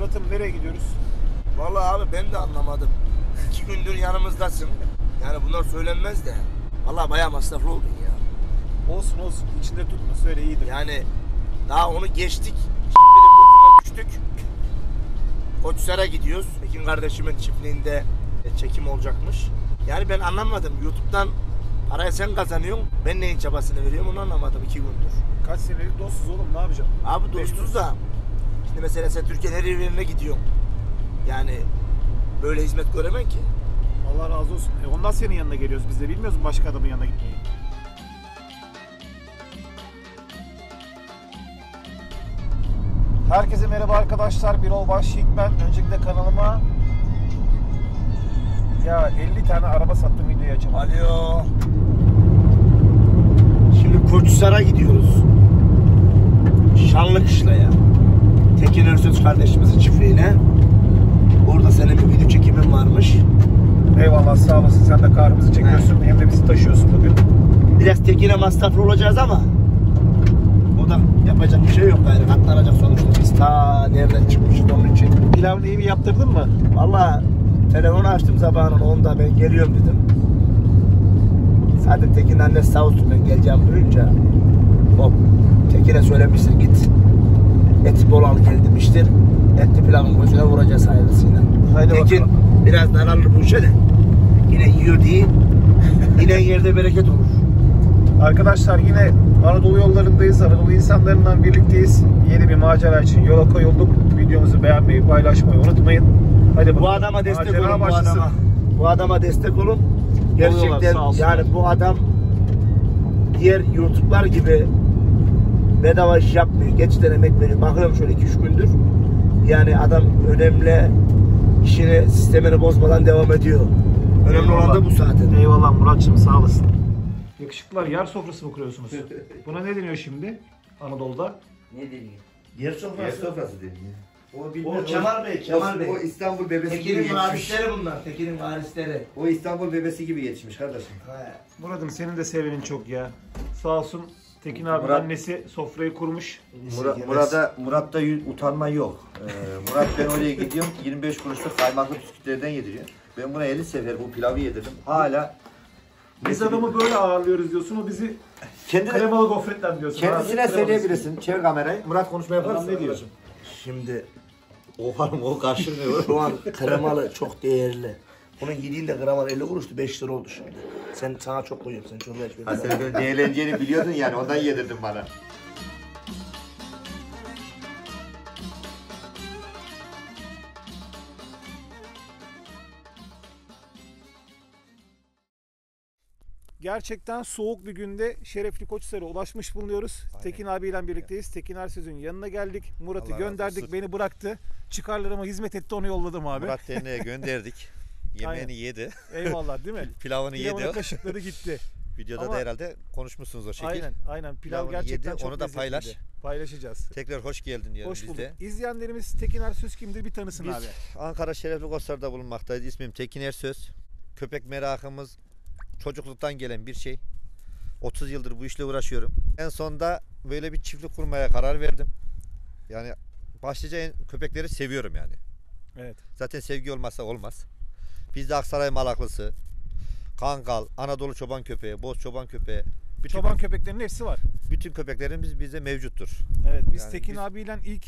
Murat'ım nereye gidiyoruz? Vallahi abi ben de anlamadım. 2 gündür yanımızdasın. Yani bunlar söylenmez de. Vallahi bayağı masraflı oldun ya. Olsun olsun. İçinde tutma. Söyle iyidir. Yani daha onu geçtik. Şimdi de Koçum'a düştük. Koçsar'a gidiyoruz. Ekin kardeşimin çiftliğinde çekim olacakmış. Yani ben anlamadım. YouTube'dan parayı sen kazanıyorsun. Ben neyin çabasını veriyorum onu anlamadım 2 gündür. Kaç senelik dostuz oğlum, ne yapacağım? Abi dostuz da. Şimdi mesela sen Türkiye'nin her yerine gidiyorsun. Yani böyle hizmet göremem ki. Allah razı olsun. Ondan senin yanına geliyoruz. Biz de bilmiyoruz mu başka adamın yanına gitmeyi? Herkese merhaba arkadaşlar. Birol Başyiğit ben. Öncelikle kanalıma 50 tane araba sattım videoyu açalım. Alo. Şimdi Koçsar'a gidiyoruz. Şanlıkışla'ya. Tekin Ersöz kardeşimizin çiftliğine. Orada senin bir video çekimin varmış. Eyvallah, sağ olasın. Sen de karımızı çekiyorsun. Hem de bizi taşıyorsun bugün. Biraz Tekin'e masraflı olacağız ama o da yapacak bir şey yok gayrı. Katlanacak sonuçta. Biz ta nereden çıkmışız onun için. Pilavını iyi bir yaptırdın mı? Vallahi telefonu açtım sabahın 10'da ben geliyorum dedim. Zaten Tekin'in annesi sağ olsun ben geleceğim duyunca hop Tekin'e söylemiştir git eti bol al gel demiştir. Etli pilavın gözüne vuracağız hayırlısıyla. Haydi Tekin bakalım. biraz daralır bu işe de. Yine yiyor diye yine yerde bereket olur. Arkadaşlar yine Anadolu yollarındayız. Anadolu insanlarından birlikteyiz. Yeni bir macera için yola koyulduk. Videomuzu beğenmeyi, paylaşmayı unutmayın. Hadi Bu adama destek macera olun başlasın. bu adama. Bu adama destek olun. Oluyorlar, Gerçekten sağ olsunlar. yani bu adam diğer YouTube'lar gibi bedava iş yapmıyor. Gerçekten emek veriyor. Bakıyorum şöyle 2-3 gündür. Yani adam önemli işini, sistemini bozmadan devam ediyor. Önemli olan da bu zaten. Eyvallah Muratçım, sağ olasın. Yakışıklılar, yer sofrası mı kuruyorsunuz? Buna ne deniyor şimdi Anadolu'da? Ne deniyor? Yer sofrası. Yer sofrası deniyor. O Kemal Bey, Kemal Bey. O İstanbul bebesi gibi Tekin'in yetişmiş. varisleri bunlar. Tekin'in varisleri. O İstanbul bebesi gibi yetişmiş kardeşim. He. Murat'ım senin de sevenin çok ya. Sağ olsun Tekin abi Murat- annesi sofrayı kurmuş. Murat'ta utanma yok. Murat ben oraya gidiyorum 25 kuruşluk kaymaklı bisküvilerden yediriyor. Ben buna 50 sefer bu pilavı yedirdim. Hala Biz adamı böyle ağırlıyoruz diyorsun, o bizi kremalı gofretten diyorsun. kendisine Abi, söyleyebilirsin. Çevir kamerayı. Murat konuşma yapar Adam mısın? ne diyor? Şimdi O karşılıyor. şu an kremalı çok değerli. Bunun yediğinde kremalı 50 kuruştu 5 lira oldu şimdi. Sana çok koyuyorum sen çorba iç. Ha sen böyle değerleneceğini biliyordun yani ondan yedirdin bana. Gerçekten soğuk bir günde Şerefli Koçsar'a ulaşmış bulunuyoruz. Aynen. Tekin abiyle birlikteyiz. Tekin Ersöz'ün yanına geldik. Murat'ı Allah razı gönderdik, olsun. beni bıraktı. Çıkarlarıma hizmet etti, onu yolladım abi. Murat Derneğe gönderdik. Yemeğini Aynen. yedi. Eyvallah, değil mi? Pilavını Pilavını yedi. kaşıkladı gitti. Videoda Ama- da herhalde konuşmuşsunuz o şekil. Aynen. Pilav Pilavını gerçekten yedi, çok onu da lezzetliydi. paylaş. Paylaşacağız. Tekrar hoş geldin diyelim Hoş biz bulduk. de. İzleyenlerimiz Tekin Ersöz kimdir bir tanısın Biz abi. Ankara Şerefli Koçlar'da bulunmaktayız. İsmim Tekin Ersöz. Köpek merakımız çocukluktan gelen bir şey. 30 yıldır bu işle uğraşıyorum. En sonunda böyle bir çiftlik kurmaya karar verdim. Yani başlıca köpekleri seviyorum yani. Evet. Zaten sevgi olmazsa olmaz. Biz de Aksaray Malaklısı, Kangal, Anadolu çoban köpeği, Boz çoban köpeği. Çoban köpeklerinin hepsi var. Bütün köpeklerimiz bizde mevcuttur. Evet, biz Yani Tekin biz- abiyle ilk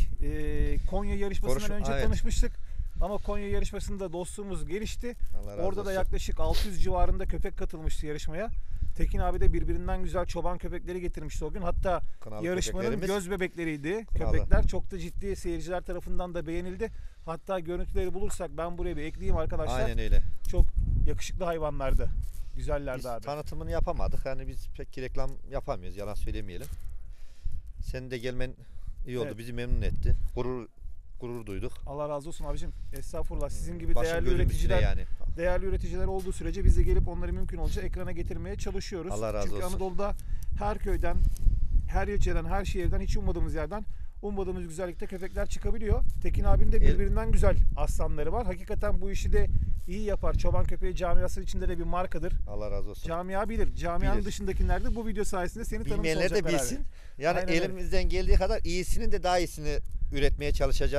Konya yarışmasından önce evet. tanışmıştık. Ama Konya yarışmasında dostluğumuz gelişti. Allah razı Orada da olsun. yaklaşık 600 civarında köpek katılmıştı yarışmaya. Tekin abi de birbirinden güzel çoban köpekleri getirmişti o gün. Hatta Kınalı yarışmanın köpeklerimiz. göz bebekleriydi Kınalı. köpekler. Çok da ciddi seyirciler tarafından da beğenildi. Hatta görüntüleri bulursak ben buraya bir ekleyeyim arkadaşlar. Aynen öyle. Çok yakışıklı hayvanlardı. Biz Güzellerdi abi. tanıtımını yapamadık. Yani biz pek ki reklam yapamıyoruz. Yalan söylemeyelim. Senin de gelmen iyi oldu. Evet. Bizi memnun etti. Gurur duyduk. Allah razı olsun abicim. Estağfurullah. Sizin gibi Başım değerli gözüm üstüne üreticiler yani. değerli üreticiler olduğu sürece biz de gelip onları mümkün olunca ekrana getirmeye çalışıyoruz. Allah razı Çünkü olsun. Anadolu'da her köyden, her ilçeden, her şehirden, hiç ummadığımız yerden ummadığımız güzellikte köpekler çıkabiliyor. Tekin abinin de birbirinden güzel aslanları var. Hakikaten bu işi de iyi yapar. Çoban köpeği camiası içinde de bir markadır. Allah razı olsun. Camia bilir. Camianın Bilir. dışındakiler de bu video sayesinde seni tanımış Bilmeyenler de olacaklar abi. bilsin. Yani Aynen öyle. elimizden geldiği kadar iyisinin de daha iyisini üretmeye çalışacağız.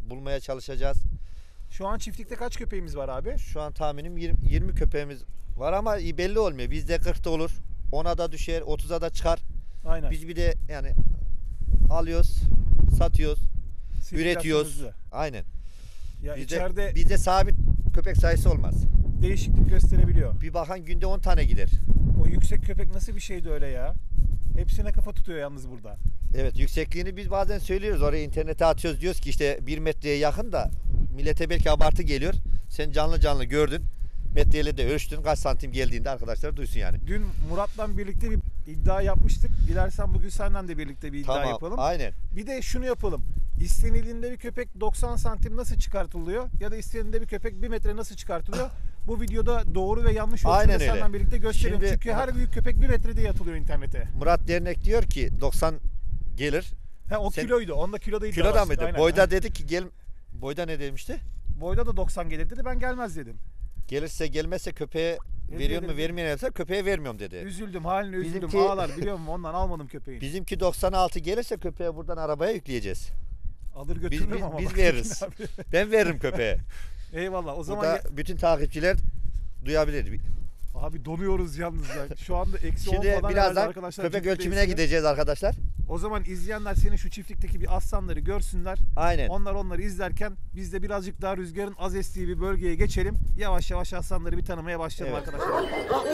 bulmaya çalışacağız. Şu an çiftlikte kaç köpeğimiz var abi? Şu an tahminim 20 köpeğimiz var ama belli olmuyor. Bizde 40 da olur. 10'a da düşer, 30'a da çıkar. Aynen. Biz bir de yani alıyoruz, satıyoruz, Sirkülasyon üretiyoruz. hızlı. Aynen. Ya Bizde, içeride bizde sabit köpek sayısı olmaz. değişiklik gösterebiliyor. Bir bakan günde 10 tane gider. O yüksek köpek nasıl bir şeydi öyle ya? Hepsine kafa tutuyor yalnız burada. Evet, yüksekliğini biz bazen söylüyoruz. Oraya internete atıyoruz. Diyoruz ki işte 1 metreye yakın da millete belki abartı geliyor. Sen canlı canlı gördün. Metreyle de ölçtün. Kaç santim geldiğinde arkadaşlar duysun yani. Dün Murat'la birlikte bir iddia yapmıştık. Dilersen bugün senden de birlikte bir iddia Tamam, yapalım. aynen. Bir de şunu yapalım. İstenildiğinde bir köpek 90 santim nasıl çıkartılıyor? Ya da istenildiğinde bir köpek 1 metre nasıl çıkartılıyor? Bu videoda doğru ve yanlış Aynen ölçüleri öyle. senden birlikte gösterelim. Şimdi- Çünkü her büyük köpek 1 metrede yatılıyor internete. Murat Dernek diyor ki 90 gelir. Ha, o Sen- kiloydu. Onda kiloda iddia Kiloda var. mıydı? Aynen. Boyda dedi ki gel. Boyda ne demişti? Boyda da 90 gelir dedi. Ben gelmez dedim. Gelirse gelmezse köpeğe veriyor mu dedim? vermiyorsa köpeğe vermiyorum dedi. Üzüldüm. Haline üzüldüm. Bizimki- Ağlar biliyor musun? Ondan almadım köpeği. Bizimki 96 gelirse köpeğe buradan arabaya yükleyeceğiz. Alır Biz, götürürüm biz, ama. biz bak. veririz. Abi. Ben veririm köpeğe. Eyvallah. O zaman Burada bütün takipçiler duyabilir. abi donuyoruz yalnız ya. Şu anda eksi 10 Şimdi falan herhalde birazdan arkadaşlar. köpek çiftlikte ölçümüne esiyor. gideceğiz arkadaşlar. O zaman izleyenler senin şu çiftlikteki bir aslanları görsünler. Aynen. Onlar onları izlerken biz de birazcık daha rüzgarın az estiği bir bölgeye geçelim. Yavaş yavaş aslanları bir tanımaya başlayalım Evet. arkadaşlar.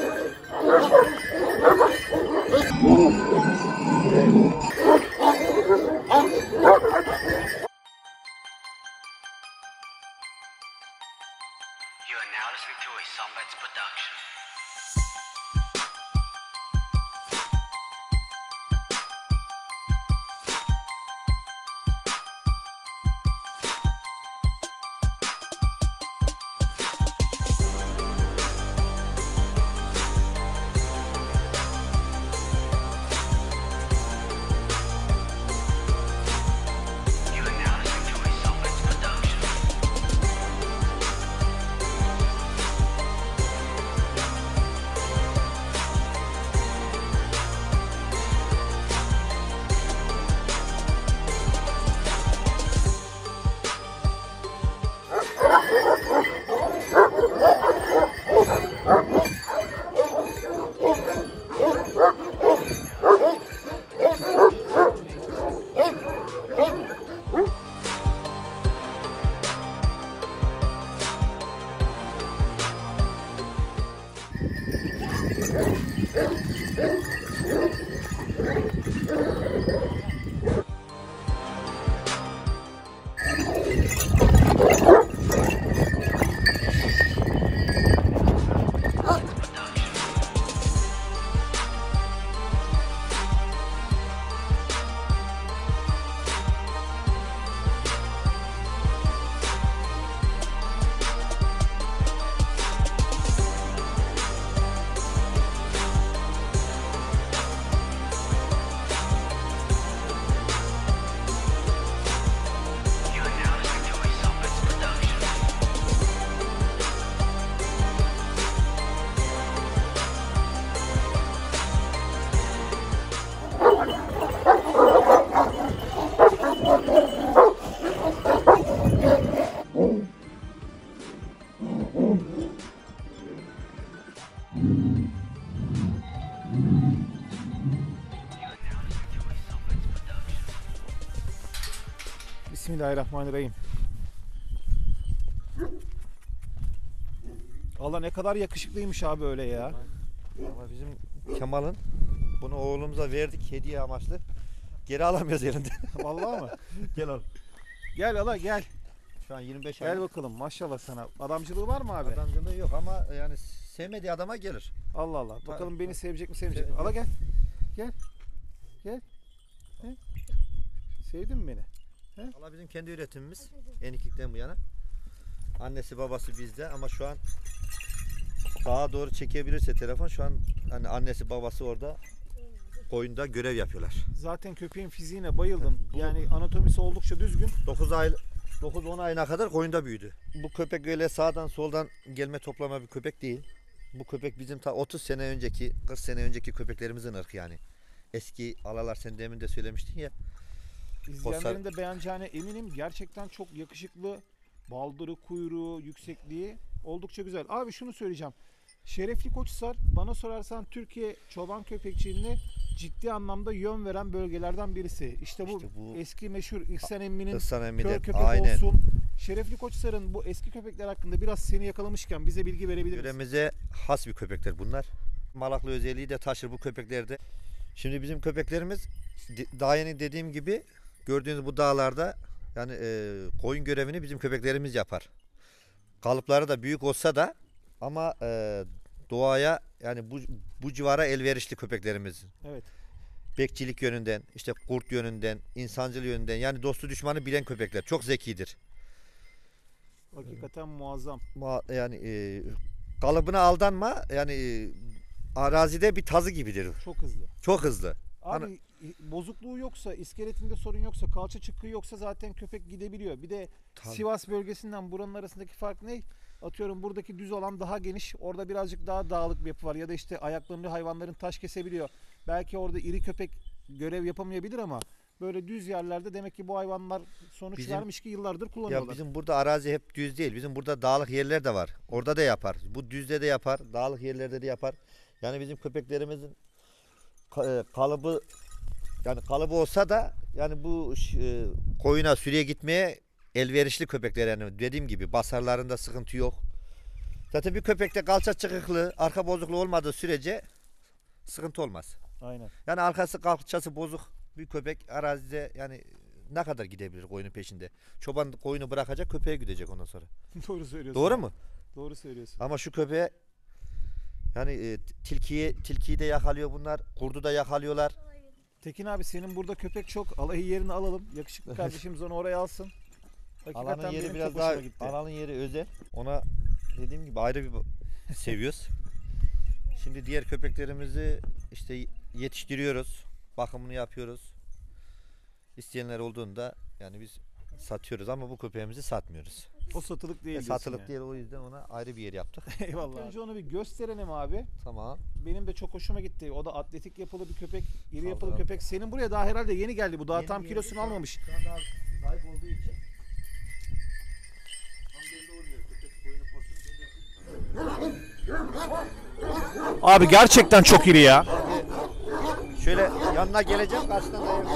You are now listening to a Sombats production. You are now listening to a Sombats production. You are now listening to a Sombats production. Bismillahirrahmanirrahim. Allah ne kadar yakışıklıymış abi öyle ya. Ama bizim Kemal'ın bunu oğlumuza verdik hediye amaçlı. Geri alamıyoruz elinde. Vallahi mı? Gel al. Gel ala gel. Şu an 25 Gel ay. bakalım maşallah sana. Adamcılığı var mı abi? Adamcılığı yok ama yani sevmediği adama gelir. Allah Allah. Bakalım beni sevecek mi sevmeyecek mi? Sevecek. Ala gel. Gel. Gel. He? Sevdin mi beni? Valla bizim kendi üretimimiz. Eniklikten bu yana. Annesi babası bizde ama şu an daha doğru çekebilirse telefon şu an hani annesi babası orada koyunda görev yapıyorlar. Zaten köpeğin fiziğine bayıldım. Bu- Yani anatomisi oldukça düzgün. 9-10 ayına kadar koyunda büyüdü. Bu köpek öyle sağdan soldan gelme toplama bir köpek değil. Bu köpek bizim ta 30 sene önceki 40 sene önceki köpeklerimizin ırkı yani. Eski alalar sen demin de söylemiştin ya. İzleyenlerin de beğeneceğine eminim. Gerçekten çok yakışıklı. Baldırı, kuyruğu, yüksekliği oldukça güzel. Abi şunu söyleyeceğim. Şerefli Koçhisar bana sorarsan Türkiye çoban köpekçiliğine ciddi anlamda yön veren bölgelerden birisi. İşte bu, İşte bu eski meşhur İhsan Emmi'nin Ihsan kör Emmi'de köpek aynen. olsun. Şerefli Koçhisar'ın bu eski köpekler hakkında biraz seni yakalamışken bize bilgi verebilir misin? Yöremize has bir köpekler bunlar. Malaklı özelliği de taşır bu köpeklerde. Şimdi bizim köpeklerimiz daha yeni dediğim gibi gördüğünüz bu dağlarda yani koyun görevini bizim köpeklerimiz yapar. Kalıpları da büyük olsa da ama doğaya yani bu civara elverişli köpeklerimiz. Evet. Bekçilik yönünden, işte kurt yönünden, insancıl yönünden yani dostu düşmanı bilen köpekler. Çok zekidir. Hakikaten muazzam. Yani kalıbına aldanma yani arazide bir tazı gibidir. Çok hızlı. Çok hızlı. Abi bozukluğu yoksa, iskeletinde sorun yoksa, kalça çıkığı yoksa zaten köpek gidebiliyor. Bir de Tabii. Sivas bölgesinden buranın arasındaki fark ne? Atıyorum buradaki düz alan daha geniş. Orada birazcık daha dağlık bir yapı var. Ya da işte ayaklarını hayvanların taş kesebiliyor. Belki orada iri köpek görev yapamayabilir ama böyle düz yerlerde demek ki bu hayvanlar sonuç Bizim- vermiş ki yıllardır Ya kullanıyorlar. bizim burada arazi hep düz değil. Bizim burada dağlık yerler de var. Orada da yapar. Bu düzde de yapar. Dağlık yerlerde de yapar. Yani bizim köpeklerimizin kalıbı yani kalıbı olsa da yani bu koyuna sürüye gitmeye elverişli köpekler yani dediğim gibi basarlarında sıkıntı yok. Zaten bir köpekte kalça çıkıklığı, arka bozukluğu olmadığı sürece sıkıntı olmaz. Aynen. Yani arkası kalçası bozuk bir köpek arazide yani ne kadar gidebilir koyunun peşinde? Çoban koyunu bırakacak köpeğe gidecek ondan sonra. Doğru söylüyorsun. Doğru mu? Doğru söylüyorsun. Ama şu köpeğe yani tilkiyi de yakalıyor bunlar, kurdu da yakalıyorlar. Tekin abi senin burada köpek çok. Alayı yerini alalım. Yakışıklı kardeşimiz onu oraya alsın. Hakikaten Alanın yeri benim biraz çok daha hoşuma gitti. alanın yeri özel. Ona dediğim gibi ayrı bir seviyoruz. Şimdi diğer köpeklerimizi işte yetiştiriyoruz. Bakımını yapıyoruz. İsteyenler olduğunda yani biz satıyoruz ama bu köpeğimizi satmıyoruz. O satılık değil. diyorsun Satılık yani. değil o yüzden ona ayrı bir yer yaptık. Eyvallah. Önce onu bir gösterelim abi. Tamam. Benim de çok hoşuma gitti. O da atletik yapılı bir köpek, iri yapılı Sağ ol. köpek. Senin buraya daha herhalde yeni geldi. Bu daha Yeni tam geldi. kilosunu almamış. Şu anda zayıf olduğu için tam belli olmuyor. Köpek boyunu posun Abi gerçekten çok iri ya. şöyle yanına geleceğim karşıdan da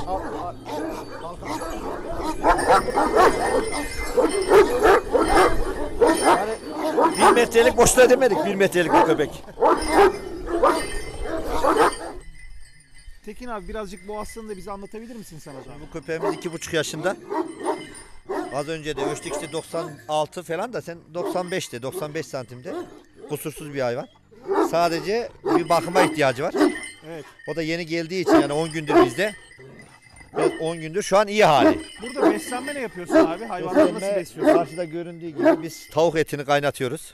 yani 1 metrelik boşluğa demedik 1 metrelik bir köpek. Tekin abi birazcık bu aslını da bize anlatabilir misin sen o zaman? Bu köpeğimiz 2,5 yaşında. Az önce de ölçtük işte 96 falan da sen 95'te 95 santimde. Kusursuz bir hayvan. Sadece bir bakıma ihtiyacı var. Evet. O da yeni geldiği için yani 10 gündür bizde. Evet, 10 gündür şu an iyi hali. Burada beslenme ne yapıyorsun abi? Hayvanları nasıl Beslenme, besliyorsun? karşıda göründüğü gibi biz tavuk etini kaynatıyoruz.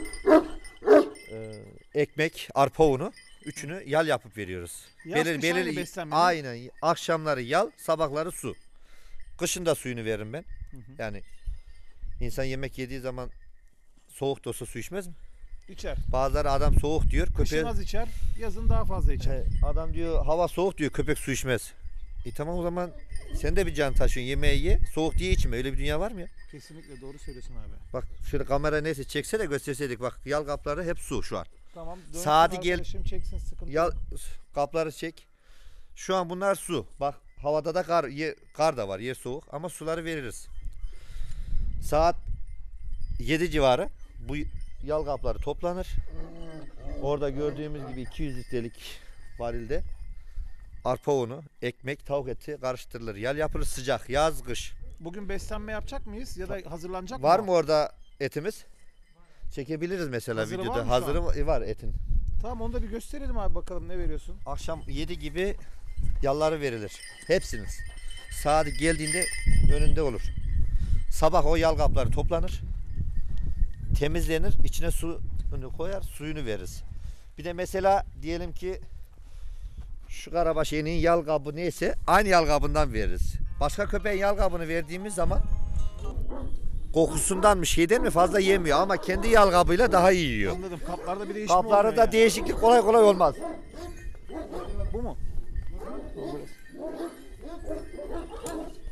Ekmek, arpa unu. Üçünü yal yapıp veriyoruz. Yaz kış aynı beslenme mi? aynen. Akşamları yal, sabahları su. Kışın da suyunu veririm ben. Yani insan yemek yediği zaman soğuk da olsa su içmez mi? İçer. Bazıları adam soğuk diyor. Kışın Köpeğe, az içer, yazın daha fazla içer. adam diyor hava soğuk diyor köpek su içmez. Tamam o zaman sen de bir can taşıyorsun yemeği ye. Soğuk diye içme. Öyle bir dünya var mı ya? Kesinlikle doğru söylüyorsun abi. Bak şöyle kamera neyse çekse de gösterseydik. Bak yal kapları hep su şu an. Tamam. dönsün Saati gel- arkadaşım, çeksin sıkıntı. Yal yok. kapları çek. Şu an bunlar su. Bak havada da kar da var. Yer soğuk ama suları veririz. Saat 7 civarı bu yal kapları toplanır. Orada gördüğümüz gibi 200 litrelik varilde arpa unu, ekmek, tavuk eti karıştırılır. Yal yapılır sıcak. Yaz, kış. Bugün beslenme yapacak mıyız ya da hazırlanacak Var mı orada etimiz? Çekebiliriz mesela Hazırı var videoda. mı şu an? Hazırı var etin. Tamam onu da bir gösterelim abi bakalım ne veriyorsun. Akşam 7 gibi yalları verilir. Hepsiniz. Saat geldiğinde önünde olur. Sabah o yal kapları toplanır. Temizlenir. İçine suyunu koyar. Suyunu veririz. Bir de mesela diyelim ki şu karabaş yeğenin yal kabı neyse aynı yal kabından veririz. Başka köpeğin yal kabını verdiğimiz zaman kokusundan mı şeyden mi fazla yemiyor ama kendi yal kabıyla daha iyi yiyor. Anladım. Kaplarda bir değişim Kapları olmuyor da yani. değişiklik kolay kolay olmaz. Bu mu?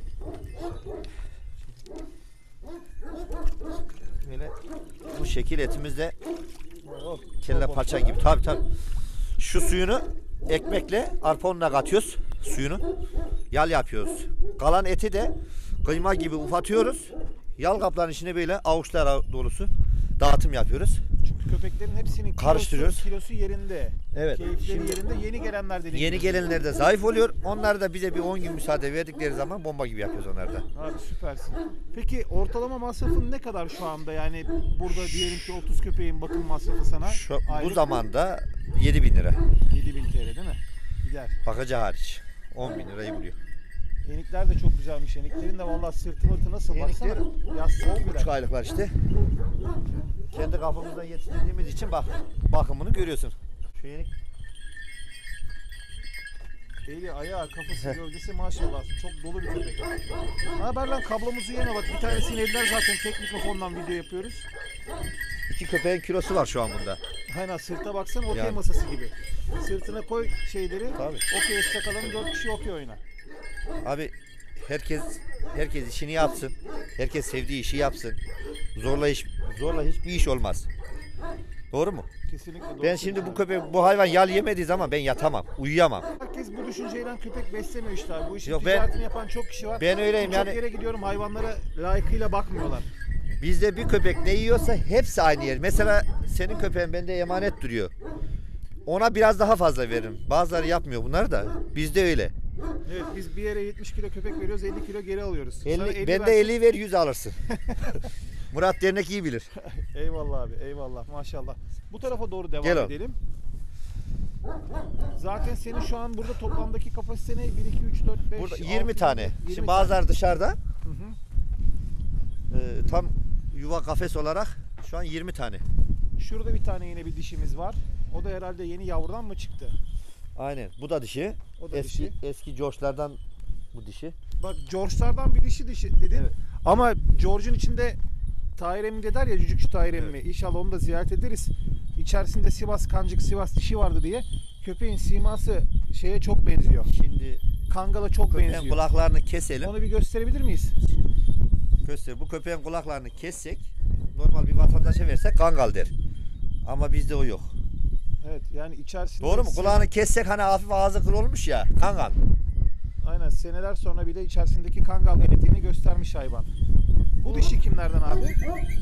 şekil, etimiz de Oh, kelle bol paça bol. gibi. Tabii tabii. Şu suyunu ekmekle arpa ununa katıyoruz suyunu. Yal yapıyoruz. Kalan eti de kıyma gibi ufatıyoruz. Yal kapların içine böyle avuçlar dolusu dağıtım yapıyoruz. Çünkü köpeklerin hepsinin Karıştırıyoruz. kilosu yerinde. Evet. Keyifleri Şimdi- yerinde. Yeni gelenler dediğim Yeni gibi. gelenler de zayıf oluyor. Onlar da bize bir 10 gün müsaade verdikleri zaman bomba gibi yapıyoruz onları da. Abi süpersin. Peki ortalama masrafın ne kadar şu anda? Yani burada diyelim ki 30 köpeğin bakım masrafı sana Şu, bu aylık zamanda 7.000 lira. 7.000 TL değil mi? Gider. Bakıcı hariç. 10.000 lirayı buluyor. Yenikler de çok güzelmiş. Yeniklerin de vallahi sırtı mırtı nasıl? Yenikler Baksana. Yassı 10,5 aylıklar işte. Kendi kafamızda yetiştirdiğimiz için bak bakımını görüyorsun. Şu yenik Eli, ayağı, kafası, gövdesi maşallah. Çok dolu bir köpek. Ne haber lan? Kablomuzu yeme bak. Bir tanesini eldiler zaten. Tek mikrofondan video yapıyoruz. 2 köpeğin kilosu var şu an bunda. Aynen sırta baksana okey Yani. masası gibi. Sırtına koy şeyleri. Tabii. Okey ıstakalım 4 kişi okey oyna. Abi herkes işini yapsın. Herkes sevdiği işi yapsın. Zorla hiçbir iş olmaz. Doğru mu? Kesinlikle doğru. Ben şimdi bu hayvan yal yemediği zaman ben yatamam, uyuyamam. Herkes bu düşünceyle köpek beslemiyor işte abi. Bu işin Yok, ben- ticaretini yapan çok kişi var. Ben öyleyim Birçok yani. yere gidiyorum hayvanlara layıkıyla bakmıyorlar. Bizde bir köpek ne yiyorsa hepsi aynı yer. Mesela senin köpeğin bende emanet duruyor. Ona biraz daha fazla veririm. Bazıları yapmıyor bunları da. Bizde öyle. Evet biz bir yere 70 kilo köpek veriyoruz 50 kilo geri alıyoruz. Sana 50, bende versin- 50 ver 100 alırsın. Murat Dernek iyi bilir. Eyvallah abi eyvallah maşallah. Bu tarafa doğru devam Gel oğlum. edelim. Zaten senin şu an burada toplamdaki kapasite ne? 1, 2, 3, 4, 5, Burada 6, 20 tane. 20 Şimdi tane. bazıları dışarıda. Hı hı. Tam yuva kafes olarak şu an 20 tane. Şurada bir tane yine bir dişimiz var. O da herhalde yeni yavrudan mı çıktı? Aynen. Bu da dişi. O da Eski dişi. eski George'lardan bu dişi. Bak George'lardan bir dişi dedin. Evet. Ama George'un içinde Tahir emmi de der ya cücükçü Tahir emmi. İnşallah onu da ziyaret ederiz. İçerisinde Sivas kancık Sivas dişi vardı diye. Köpeğin siması şeye çok benziyor. Şimdi Kangala çok köpeğin benziyor. kulaklarını keselim. Onu bir gösterebilir miyiz? Bu köpeğin kulaklarını kessek normal bir vatandaşa versek kangal der. Ama bizde o yok. Evet yani içerisinde... Doğru mu? Kulağını kessek hani hafif ağzı kır olmuş ya. Kangal. Aynen seneler sonra bile içerisindeki kangal genetiğini göstermiş hayvan. Bu dişi kimlerden abi?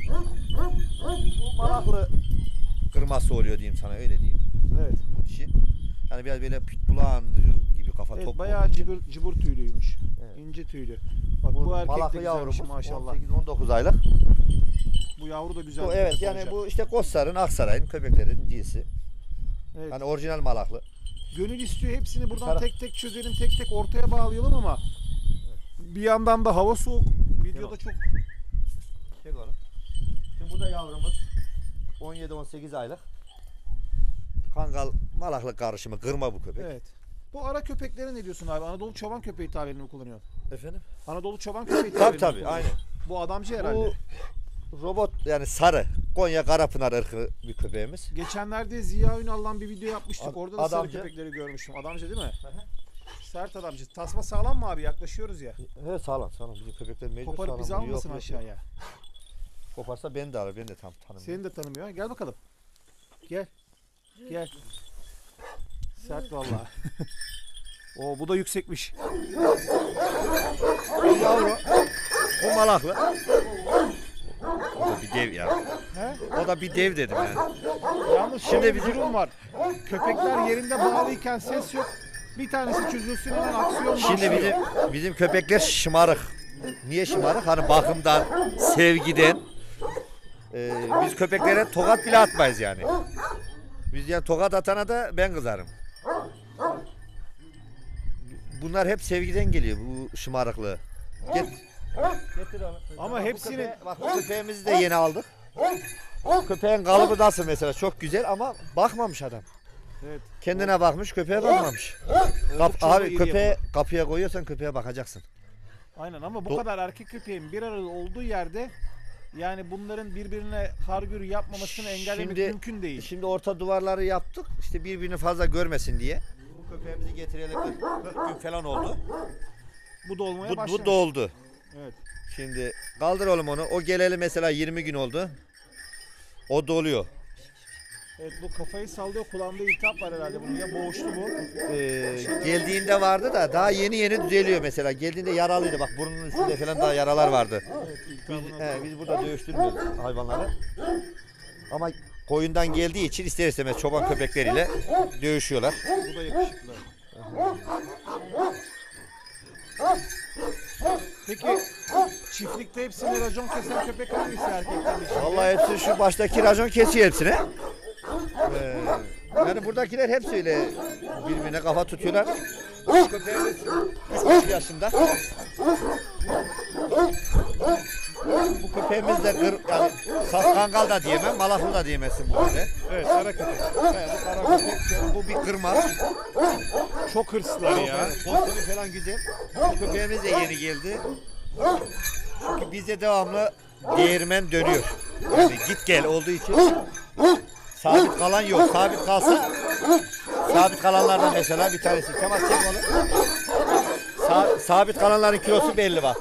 Bu malaklı kırması oluyor diyeyim sana öyle diyeyim. Evet. Bu dişi. Hani biraz böyle pitbull'u andırıyor gibi kafa Evet top. bayağı cıbır tüylüymüş. Evet. İnce tüylü. Bak bu erkek de malaklı güzelmiş yavrumuz maşallah. 18-19 aylık. Bu yavru da güzel. Bu, bir evet köpek yani olacak. bu işte Koçsar'ın Aksaray'ın köpeklerin cinsi. Evet. Hani orijinal malaklı. Gönül istiyor hepsini buradan Kara- tek tek çözelim, tek tek ortaya bağlayalım ama bir yandan da hava soğuk. Videoda çok Çek onu. Şimdi bu da yavrumuz. 17-18 aylık. Kangal malaklı karışımı kırma bu köpek. evet. Bu ara köpeklere ne diyorsun abi? Anadolu çoban köpeği tabirini mi kullanıyor? Efendim? Anadolu çoban köpeği Tabii tabirini mi tabii kullanıyor? aynen. Bu adamcı herhalde. Bu robot yani sarı. Konya Karapınar ırkı bir köpeğimiz. Geçenlerde Ziya Ünal'dan bir video yapmıştık. Ad- Orada da sarı adamcı. köpekleri görmüştüm. Adamcı değil mi? Sert adamcı. Tasma sağlam mı abi? Yaklaşıyoruz ya. Evet sağlam sağlam. Bizim köpekler mecbur Koparıp sağlam. bizi Yok, almasın yok, yok. aşağıya. Koparsa beni de alır. Ben de tam tanımıyorum. Seni de tanımıyor. Gel bakalım. Gel. Gel. Sert vallahi. Oo bu da yüksekmiş. Bu yavru. O malaklı. O da bir dev ya. He? O da bir dev dedim yani. Yalnız Şimdi şöyle bir bizim- durum var. Köpekler yerinde bağlıyken ses yok. Bir tanesi çözülsün hemen aksiyon Şimdi başlıyor. bizim köpekler şımarık. Niye şımarık? Hani bakımdan, sevgiden. Biz köpeklere tokat bile atmayız yani. Biz yani tokat atana da ben kızarım. Bunlar hep sevgiden geliyor bu şımarıklığı. Getir onu. Ama hepsini Bak bu köpeğimizi de yeni aldık. Köpeğin kalıbı nasıl mesela çok güzel ama bakmamış adam. evet. Kendine bakmış, köpeğe bakmamış. Oldukça da Abi iri köpeğe yapılı. kapıya koyuyorsan köpeğe bakacaksın. Aynen ama bu Do- kadar erkek köpeğin bir arada olduğu yerde yani bunların birbirine hargür yapmamasını engellemek Şimdi- mümkün değil. Şimdi orta duvarları yaptık. İşte birbirini fazla görmesin diye. Bu köpeğimizi getireli 40 gün falan oldu. Bu dolmaya Bu başlamış. doldu. Evet. Şimdi kaldır oğlum onu. O geleli mesela 20 gün oldu. O doluyor. Evet, bu kafayı sallıyor, kulağında iltihap var herhalde bunun, ya boğuştu bu. Geldiğinde vardı da daha yeni düzeliyor mesela. Geldiğinde yaralıydı. Bak burnunun üstünde falan daha yaralar vardı. Biz burada dövüştürmüyoruz hayvanları. Ama koyundan geldiği için ister istemez çoban köpekleriyle dövüşüyorlar. Bu da yakışıklı. Peki çiftlikte hepsini racon kesen köpek hangisi, erkekten dişi? Vallahi hepsi şu baştaki racon kesiyor hepsine. Yani buradakiler hepsi öyle birbirine kafa tutuyorlar. Şu köpeğimiz 3,5 yaşında. Bu köpeğimiz de yani saf kangal da diyemem, malaklı da diyemezsin bu halde. Evet, kara köpek. Bu kara köpek, bu bir kırma. Çok hırslılar ya. Posteri falan güzel. Bu köpeğimiz de yeni geldi. Çünkü bizde devamlı değirmen dönüyor. Yani git gel olduğu için sabit kalan yok. Sabit kalsa, sabit kalanlardan mesela bir tanesi. Kemal çek onu. Sabit kalanların kilosu belli bak.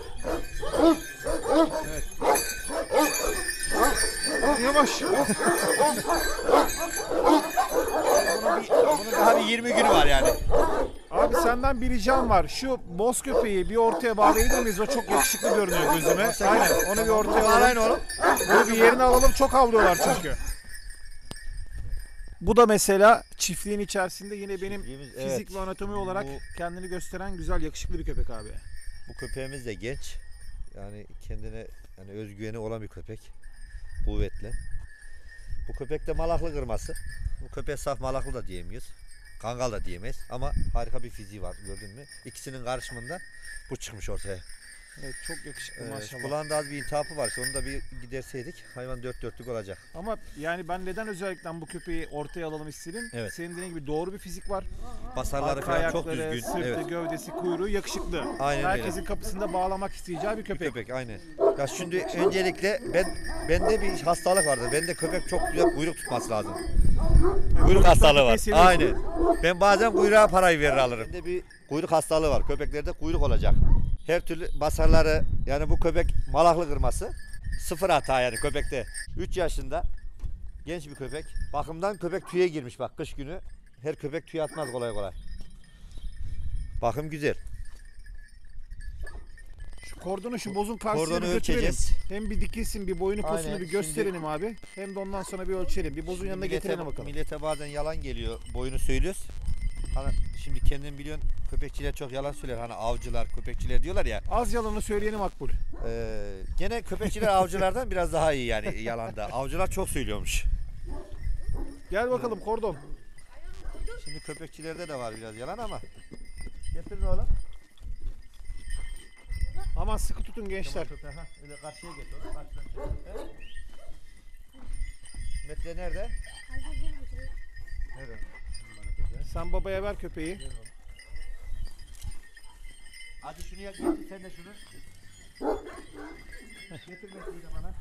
Yavaş. Bunun daha bir 20 günü var yani. Abi senden bir ricam var. Şu boz köpeği bir ortaya bağlayabilir miyiz? O çok yakışıklı görünüyor gözüme. Aynen, onu bir ortaya Bağlayın alalım. oğlum. Bunu bir yerine alalım. Çok havlıyorlar çünkü. Bu da mesela çiftliğin içerisinde yine benim Çiftliğimiz, fizik evet. ve anatomi olarak Bu- kendini gösteren güzel, yakışıklı bir köpek abi. Bu köpeğimiz de genç. Yani kendine yani özgüveni olan bir köpek. Kuvvetli. Bu köpek de malaklı kırması. Bu köpeğe saf malaklı da diyemiyoruz. Kangal da diyemeyiz ama harika bir fiziği var, gördün mü? İkisinin karışımında bu çıkmış ortaya. Evet, çok yakışıklı maşallah. Kulağında az bir iltihabı var. Onu da bir giderseydik hayvan dört dörtlük olacak. Ama yani ben neden özellikle bu köpeği ortaya alalım istedim? Evet. Senin dediğin gibi doğru bir fizik var. Basarları Arka falan çok ayakları, düzgün. sırtı, Evet. gövdesi, kuyruğu yakışıklı. Aynen öyle. Herkesin kapısında bağlamak isteyeceği bir köpek. Köpek aynen. Ya şimdi öncelikle bende bir hastalık vardı. Bende köpek çok güzel kuyruk tutması lazım. Kuyruk hastalığı var. seviyorsun. Aynen. Ben bazen kuyruğa parayı verir alırım. Bende bir kuyruk hastalığı var. Köpeklerde kuyruk olacak. Her türlü basarları yani bu köpek malaklı kırması. Sıfır hata yani köpekte. 3 yaşında genç bir köpek. Bakımdan köpek tüye girmiş bak kış günü. Her köpek tüye atmaz kolay kolay. Bakım güzel. Şu kordonu, şu bozun karşısına Kordonu bir götürelim. ölçeceğiz. Hem bir dikilsin, bir boyunu posunu Aynen, bir gösterelim abi. Hem de ondan sonra bir ölçelim. Bir bozun yanına getirelim bakalım. Millete bazen yalan geliyor, boyunu söylüyoruz. Hani şimdi kendin biliyorsun köpekçiler çok yalan söyler. Hani avcılar, köpekçiler diyorlar ya. Az yalanı söyleyeni makbul. Gene köpekçiler avcılardan biraz daha iyi yani yalanda. Avcılar çok söylüyormuş. Gel bakalım kordon. Şimdi köpekçilerde de var biraz yalan ama. Getirin oğlum. Aman sıkı tutun gençler. Öyle karşıya getir oğlum. Karşıdan çek. Metre nerede? Nerede? Sen babaya ver köpeği. Hadi şunu getir sen de şunu. Getir metreyi de bana.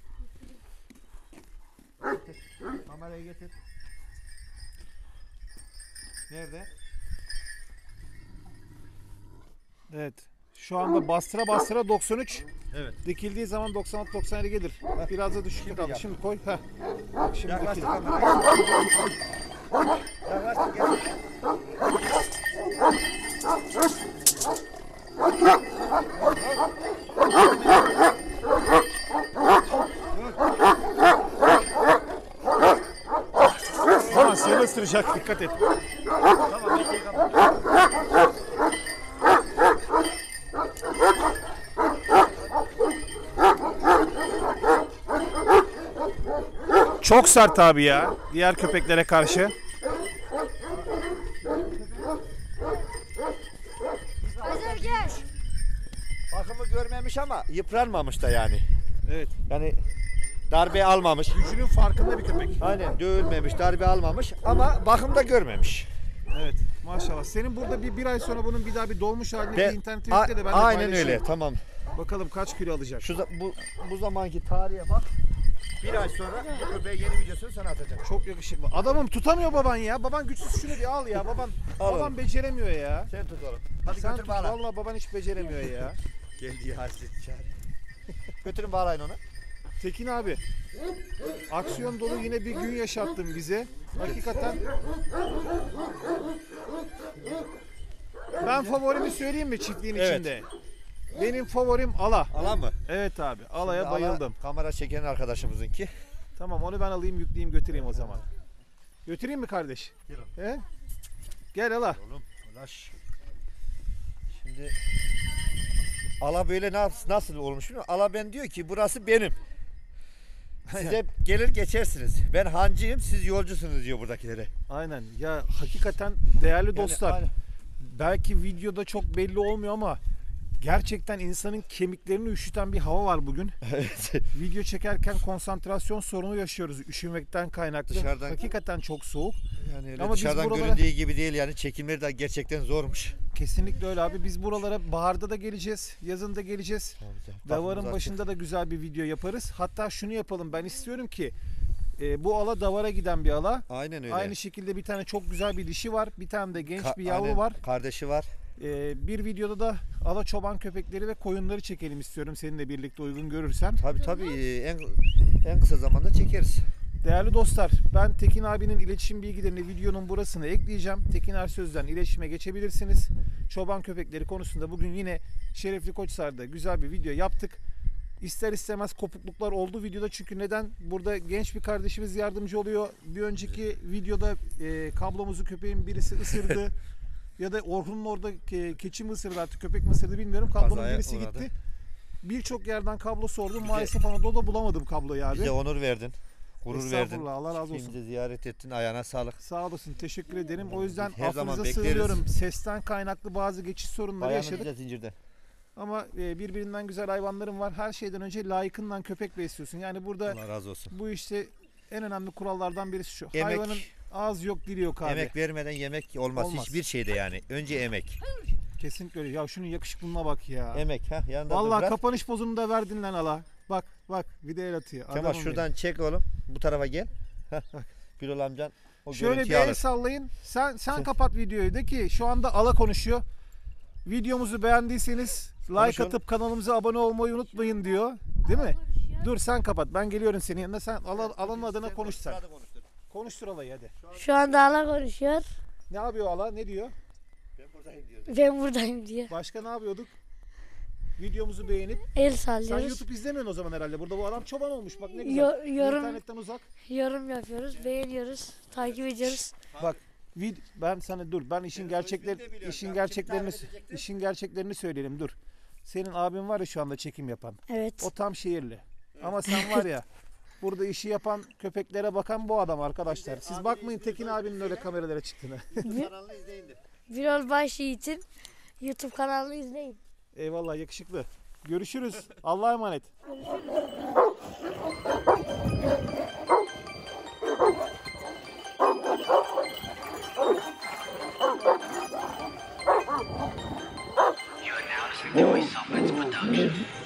Getir. Kamerayı getir. Nerede? Evet. Şu anda bastıra bastıra 93. Evet. Dikildiği zaman 96-97 gelir. Biraz da düşük kaldı. yap. Şimdi koy. Heh. Bak şimdi Yaklaştır dikil. kamerayı. Yaklaştır getir. Aman seni ısıracak. Dikkat et. Tamam metreyi kapat. Çok sert abi ya. Diğer köpeklere karşı. Bakımı görmemiş ama yıpranmamış da yani. Evet. Yani darbe almamış. Gücünün farkında bir köpek. Aynen dövülmemiş, darbe almamış ama bakımda görmemiş. Evet. Maşallah. Senin burada bir ay sonra bunun bir daha bir dolmuş halini Ben- bir internette yükle de ben de aynen paylaşayım. öyle tamam. Bakalım kaç kilo alacak. Bu zamanki tarihe bak. Bir ay sonra bu köpeğe yeni videosunu sana atacağım. Çok yakışıklı. Adamım tutamıyor baban ya. Baban güçsüz, şunu bir al ya. Baban Al baban oğlum. beceremiyor ya. Sen tut oğlum. Hadi Sen götür tut. bağla. Vallahi baban hiç beceremiyor ya. Geldiği hasret çare. Götürün bağlayın onu. Tekin abi, aksiyon dolu yine bir gün yaşattın bize. Hakikaten ben favorimi söyleyeyim mi çiftliğin Evet. içinde? Benim favorim ala. Ala mı? Evet abi, alaya Ala bayıldım. kamera çeken arkadaşımızınki. Tamam, onu ben alayım, yükleyeyim, götüreyim o zaman. Götüreyim mi kardeş? He? Gel ala. Oğlum ulaş. Şimdi ala böyle nasıl olmuş bilmiyorum. Ala ben diyor ki burası benim. Size gelir geçersiniz. Ben hancıyım, siz yolcusunuz diyor buradakilere. Aynen. Ya hakikaten değerli dostlar. aynen. Belki videoda çok belli olmuyor ama gerçekten insanın kemiklerini üşüten bir hava var bugün. Evet. Video çekerken konsantrasyon sorunu yaşıyoruz üşümekten kaynaklı. Dışarıdan- Hakikaten çok soğuk. Yani öyle Ama biz dışarıdan buralara- göründüğü gibi değil yani çekimleri de gerçekten zormuş. Kesinlikle öyle abi. Biz buralara baharda da geleceğiz, yazın da geleceğiz. Davarın başında da güzel bir video yaparız. Hatta şunu yapalım. Ben istiyorum ki bu ala davara giden bir ala. Aynen öyle. Aynı şekilde bir tane çok güzel bir dişi var. Bir tane de genç bir Aynen, yavru var. Kardeşi var. Bir videoda da ala çoban köpekleri ve koyunları çekelim istiyorum seninle birlikte uygun görürsen. Tabii en kısa zamanda çekeriz. Değerli dostlar, ben Tekin abinin iletişim bilgilerini videonun burasına ekleyeceğim. Tekin Ersöz'den iletişime geçebilirsiniz. Çoban köpekleri konusunda bugün yine Şerefli Koçhisar'da güzel bir video yaptık. İster istemez kopukluklar oldu videoda, çünkü neden? Burada genç bir kardeşimiz yardımcı oluyor. Bir önceki videoda kablomuzu köpeğin birisi ısırdı. Ya da Orhun'un orada keçi mi ısırdı artık, köpek mi ısırdı bilmiyorum. Kablonun Kazaya birisi uğradı. gitti. Birçok yerden kablo sordum. Maalesef Anadolu'da bulamadım kabloyu abi. Bize onur verdin. Gurur verdin. Estağfurullah, Allah razı olsun. Bizi ziyaret ettin. Ayağına sağlık. Sağ olasın, teşekkür ederim. O yüzden Her zaman affınıza bekleriz. sığınıyorum. Sesten kaynaklı bazı geçiş sorunları Ayağını yaşadık. bize zincirden. Ama birbirinden güzel hayvanlarım var. Her şeyden önce layıkından köpek besliyorsun. Yani burada Allah razı olsun. bu işte en önemli kurallardan birisi şu. Emek. Hayvanın ağız yok, dili yok abi. Emek vermeden yemek olmaz. Olmaz. Hiçbir şeyde yani. Önce emek. Kesinlikle öyle. Ya şunun yakışıklılığına bak ya. Emek ha. Yanında Vallahi dur kapanış pozunu da verdin lan ala. Bak bak, bir de el atıyor. Kemal Adamım şuradan çek oğlum. Bu tarafa gel. Heh. Gürol amcan o benim. Şöyle bir görüntüyü el alır. sallayın. Sen kapat videoyu. De ki şu anda ala konuşuyor. Videomuzu beğendiyseniz like Konuşalım. atıp kanalımıza abone olmayı unutmayın diyor. Değil mi? Dur sen kapat. Ben geliyorum senin yanına. Sen alanın adına konuş sen. Konuştur alayı hadi. Şu anda Allah konuşuyor. Ne yapıyor ala? Ne diyor? Ben buradayım diye. Başka ne yapıyorduk? Videomuzu beğenip El sen sallıyoruz. YouTube izlemiyorsun o zaman herhalde. Burada bu adam çoban olmuş. Bak ne güzel. Yorum İnternetten uzak. yorum yapıyoruz, beğeniyoruz, takip ediyoruz. Bak ben sana dur. Ben işin gerçeklerini söyleyelim dur. Senin abin var ya şu anda çekim yapan. Evet. O tam şehirli. Ama sen var ya burada işi yapan, köpeklere bakan bu adam arkadaşlar. Siz bakmayın Tekin abinin öyle kameralara çıktığını. Birol Başyiğit'in YouTube kanalını izleyin. Eyvallah yakışıklı. Görüşürüz. Allah'a emanet. You are now listening to a Summits production.